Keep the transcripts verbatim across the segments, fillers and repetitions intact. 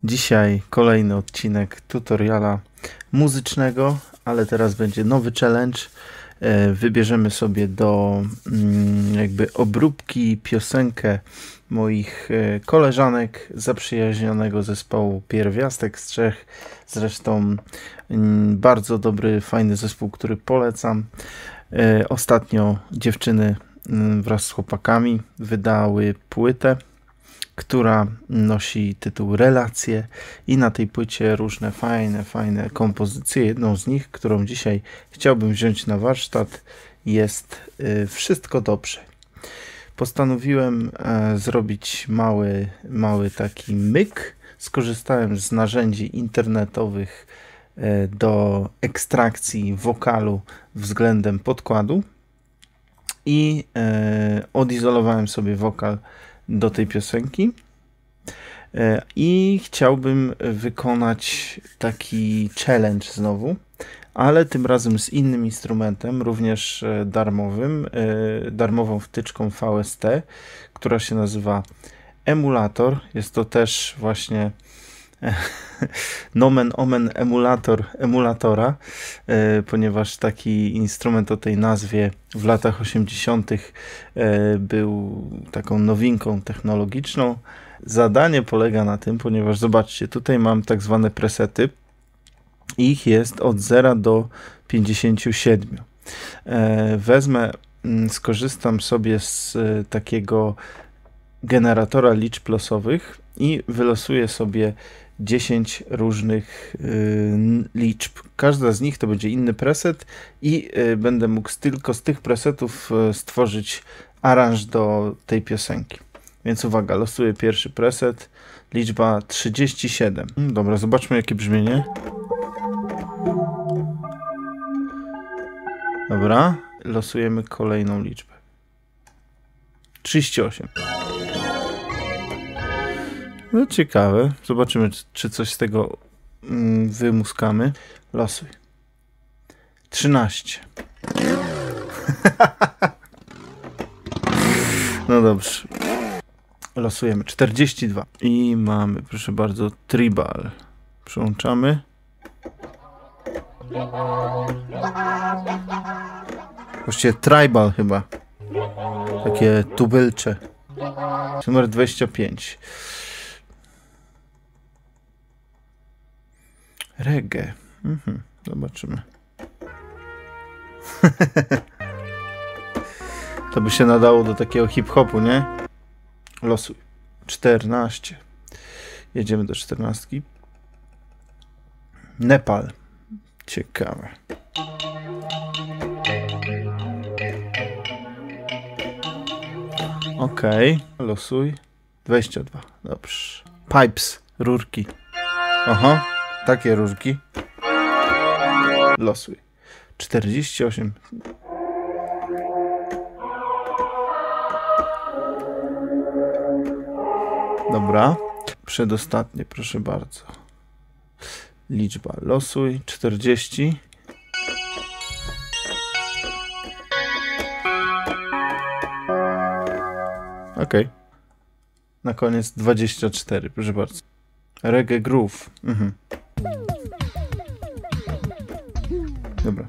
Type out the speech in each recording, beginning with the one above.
Dzisiaj kolejny odcinek tutoriala muzycznego, ale teraz będzie nowy challenge. Wybierzemy sobie do jakby obróbki piosenkę moich koleżanek zaprzyjaźnionego zespołu Pierwiastek z Czech. Zresztą bardzo dobry, fajny zespół, który polecam. Ostatnio dziewczyny wraz z chłopakami wydały płytę, która nosi tytuł Relacje i na tej płycie różne fajne, fajne kompozycje. Jedną z nich, którą dzisiaj chciałbym wziąć na warsztat, jest y, Wszystko dobrze. Postanowiłem e, zrobić mały, mały taki myk. Skorzystałem z narzędzi internetowych e, do ekstrakcji wokalu względem podkładu i e, odizolowałem sobie wokal do tej piosenki i chciałbym wykonać taki challenge znowu, ale tym razem z innym instrumentem, również darmowym, darmową wtyczką V S T, która się nazywa Emulator. Jest to też właśnie nomen omen emulator emulatora, ponieważ taki instrument o tej nazwie w latach osiemdziesiątych był taką nowinką technologiczną. Zadanie polega na tym, ponieważ zobaczcie, tutaj mam tak zwane presety. Ich jest od zera do pięćdziesięciu siedmiu. Wezmę, skorzystam sobie z takiego generatora liczb losowych i wylosuję sobie dziesięć różnych y, liczb. Każda z nich to będzie inny preset i y, będę mógł tylko z tych presetów y, stworzyć aranż do tej piosenki. Więc uwaga, losuję pierwszy preset, liczba trzydzieści siedem. Dobra, zobaczmy jakie brzmienie. Dobra, losujemy kolejną liczbę. trzydzieści osiem. No ciekawe. Zobaczymy, czy coś z tego mm, wymuskamy. Losuj. trzynaście. No dobrze. Losujemy. czterdzieści dwa. I mamy, proszę bardzo, tribal. Przełączamy. Właściwie tribal chyba. Takie tubylcze. Numer dwadzieścia pięć. Reggae. Mhm, zobaczymy. To by się nadało do takiego hip-hopu, nie? Losuj. czternaście. Jedziemy do czternastki. Nepal. Ciekawe. Okej. Okay. Losuj. dwadzieścia dwa. Dobrze. Pipes. Rurki. Aha. Takie rurki. Losuj. czterdzieści osiem. Dobra. Przedostatnie, proszę bardzo. Liczba. Losuj. czterdzieści. Ok. Na koniec dwadzieścia cztery, proszę bardzo. Reggae groove. Mhm. Dobra.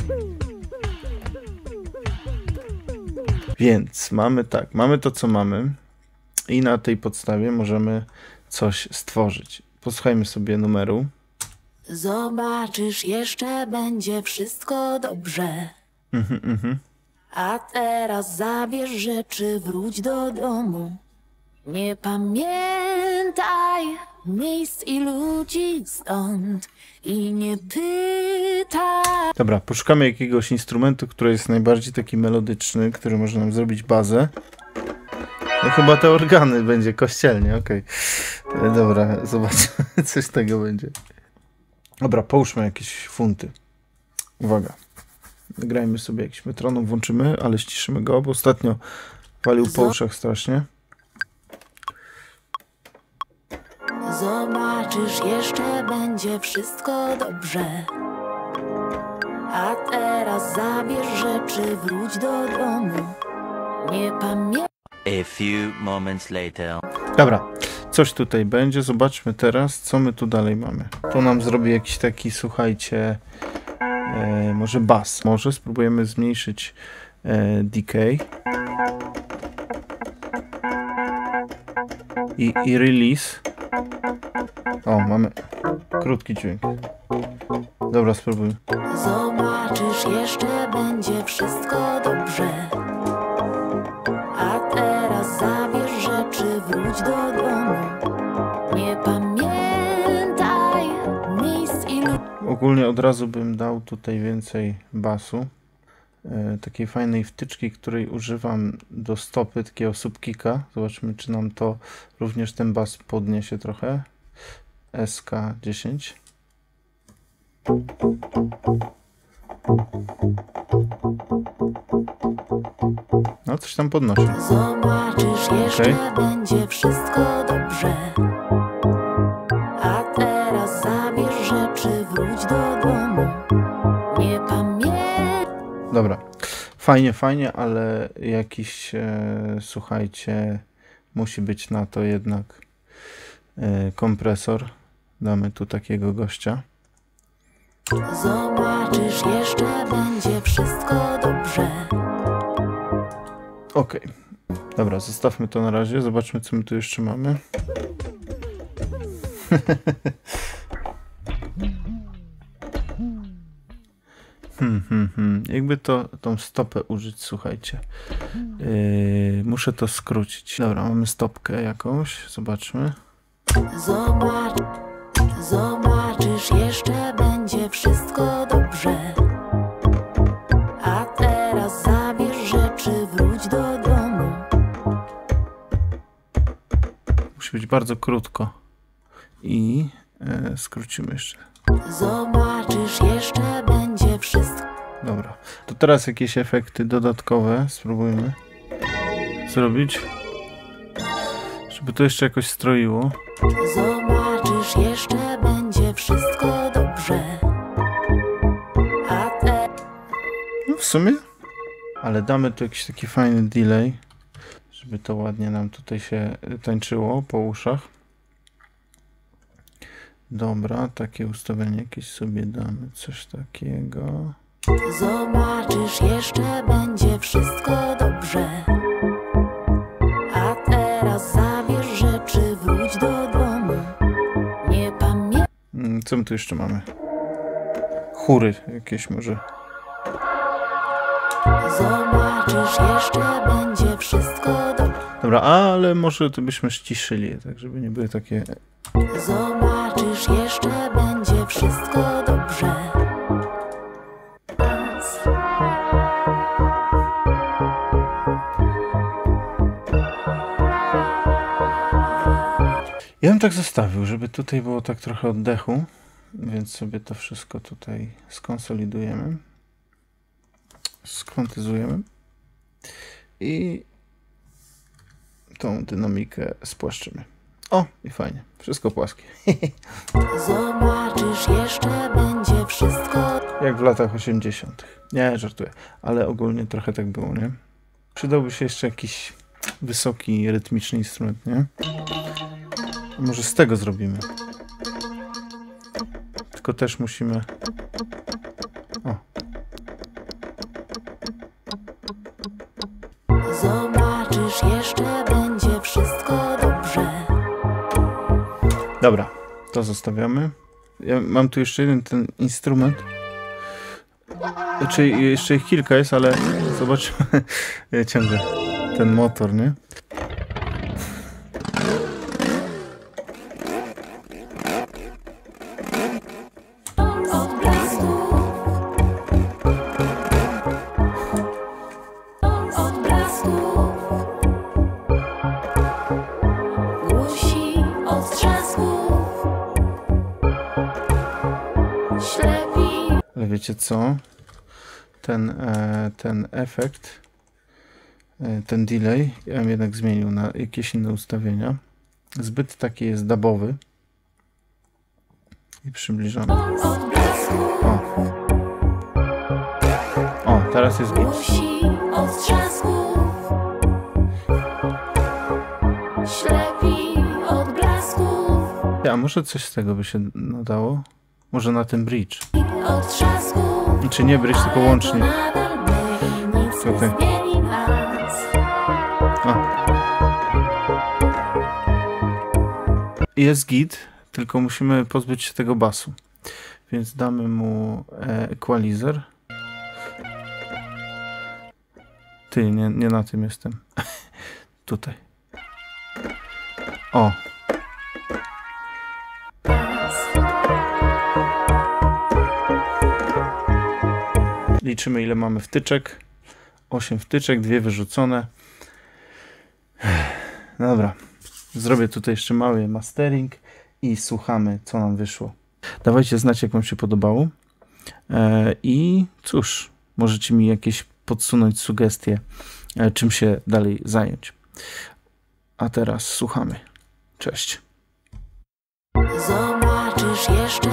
Więc mamy tak, mamy to co mamy i na tej podstawie możemy coś stworzyć. Posłuchajmy sobie numeru. Zobaczysz, jeszcze będzie wszystko dobrze. Mhm, mhm. A teraz zabierz rzeczy, wróć do domu. Nie pamiętaj miejsc i ludzi stąd i nie pytaj. Dobra, poszukamy jakiegoś instrumentu, który jest najbardziej taki melodyczny, który może nam zrobić bazę. No chyba te organy będzie kościelnie, okej. Okay. Dobra, zobaczmy, coś z tego będzie. Dobra, połóżmy jakieś funty. Uwaga. Grajmy sobie jakiś metronom, włączymy, ale ściszymy go, bo ostatnio palił po uszach strasznie. Zobaczysz, jeszcze będzie wszystko dobrze. A teraz zabierz rzeczy, wróć do domu. Nie pamiętaj. A few moments later. Dobra, coś tutaj będzie. Zobaczmy teraz, co my tu dalej mamy. Tu nam zrobi jakiś taki, słuchajcie, e, może bas. Może spróbujemy zmniejszyć e, decay. I, I release. O, mamy krótki dźwięk. Dobra, spróbuj. Zobaczysz, jeszcze będzie wszystko dobrze. A teraz zabierz rzeczy, wróć do domu. Nie pamiętaj miejsc i ludzi. Ogólnie od razu bym dał tutaj więcej basu. E, takiej fajnej wtyczki, której używam do stopy, takiego subkicka. Zobaczmy, czy nam to również ten bas podniesie trochę. S K dziesięć. No, coś tam podnosi. Zobaczysz, jeszcze okay. będzie wszystko dobrze. A teraz zabierz rzeczy, wróć do domu. Nie pamiętaj. Dobra, fajnie, fajnie, ale jakiś, e, słuchajcie, musi być na to jednak e, kompresor. Damy tu takiego gościa. Zobaczysz, jeszcze będzie wszystko dobrze. Ok, dobra, zostawmy to na razie. Zobaczmy, co my tu jeszcze mamy. Hmm, hmm, hmm. Jakby to, tą stopę użyć, słuchajcie. Yy, muszę to skrócić. Dobra, mamy stopkę jakąś. Zobaczmy. Zobacz, zobaczysz, jeszcze będzie wszystko dobrze. A teraz zabierz rzeczy, wróć do domu. Musi być bardzo krótko. I yy, skrócimy jeszcze. Zobaczysz, jeszcze będzie wszystko. Dobra, to teraz jakieś efekty dodatkowe spróbujmy zrobić, żeby to jeszcze jakoś stroiło. Zobaczysz, jeszcze będzie wszystko dobrze. A te... No w sumie, ale damy tu jakiś taki fajny delay, żeby to ładnie nam tutaj się tańczyło po uszach. Dobra, takie ustawienie jakieś sobie damy, coś takiego. Zobaczysz, jeszcze będzie wszystko dobrze. A teraz zabierz rzeczy, wróć do domu. Nie pamiętaj. Co my tu jeszcze mamy? Chóry jakieś może. Zobaczysz, jeszcze będzie wszystko dobrze. Dobra, ale może to byśmy ściszyli je, tak żeby nie były takie... Zobaczysz, jeszcze będzie wszystko dobrze. Ja bym tak zostawił, żeby tutaj było tak trochę oddechu, więc sobie to wszystko tutaj skonsolidujemy, skwantyzujemy i tą dynamikę spłaszczymy. O, i fajnie, wszystko płaskie. Zobaczysz, jeszcze będzie wszystko. Jak w latach osiemdziesiątych. Nie, żartuję, ale ogólnie trochę tak było, nie? Przydałby się jeszcze jakiś wysoki, rytmiczny instrument, nie? A może z tego zrobimy. Tylko też musimy... O. Zobaczysz, jeszcze będzie wszystko dobrze. Dobra, to zostawiamy. Ja mam tu jeszcze jeden ten instrument. Znaczy jeszcze ich kilka jest, ale zobaczmy ciągle ten motor, nie? Ale wiecie co? Ten, e, ten efekt, e, ten delay, ja bym jednak zmienił na jakieś inne ustawienia. Zbyt taki jest dubowy. I przybliżamy. O, o teraz jest git. Ślepi od blasku. a może coś z tego by się nadało? Może na ten bridge. Od trzasku, Czy nie bridge, tylko łącznik. nadal myli, nic nie Tutaj. zmieni nas. A. Jest git, tylko musimy pozbyć się tego basu. Więc damy mu e, equalizer. Ty, nie, nie na tym jestem. Tutaj. O. Liczymy, ile mamy wtyczek. osiem wtyczek, dwie wyrzucone. Dobra. Zrobię tutaj jeszcze mały mastering i słuchamy, co nam wyszło. Dawajcie znać, jak wam się podobało. E, I cóż, możecie mi jakieś podsunąć sugestie, e, czym się dalej zająć. A teraz słuchamy. Cześć. Zobaczysz jeszcze